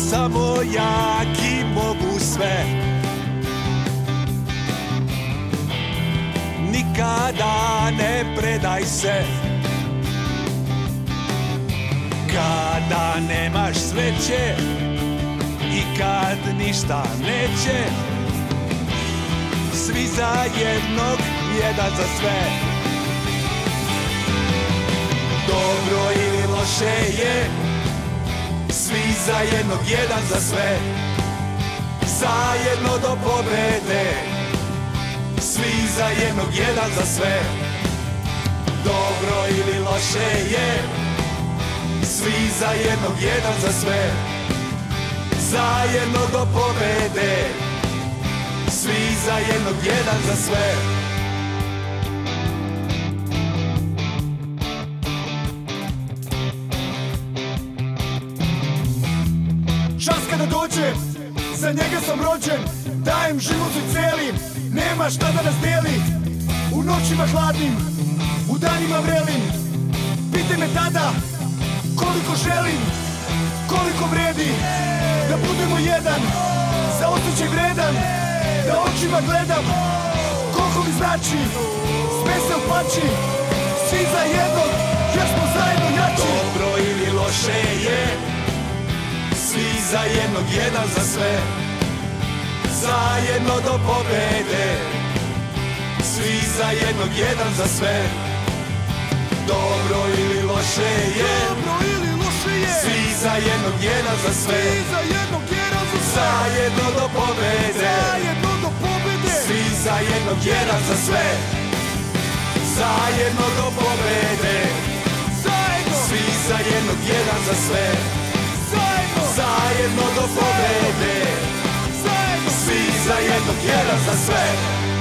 samo jaki mogu sve. Nikada ne predaj se. Kada nemaš sreće i kad ništa neće, svi za jednog, jedan za sve. Dobro ili loše je, svi za jednog, jedan za sve. Zajedno do pobede, svi za jednog, jedan za sve. Dobro ili loše je, svi za jednog, jedan za sve. Zajedno do pobede, svi za jednog, jedan za sve. Čas kada dođe, za njega sam rođen, dajem život svoj cijeli, nema šta da nas dijeli. U noćima hladnim, u danima vrelim, pitaj me tada koliko želim, koliko vredi da budemo jedan, za osjećaj vredan, da očima gledam koliko mi znači, smesel plaći, svi za jednog, jer smo zajedno jači. Dobro ili loše je, svi za jednog, jedan za sve. Zajedno do pobede, svi za jednog, jedan za sve. Dobro ili loše je, svi za jednog, jedan za sve. Zajedno do pobede, svi za jednog, jedan za sve. Zajedno do pobede, svi za jednog, jedan za sve. Zajedno do pobede, svi za jednog, jedan za sve.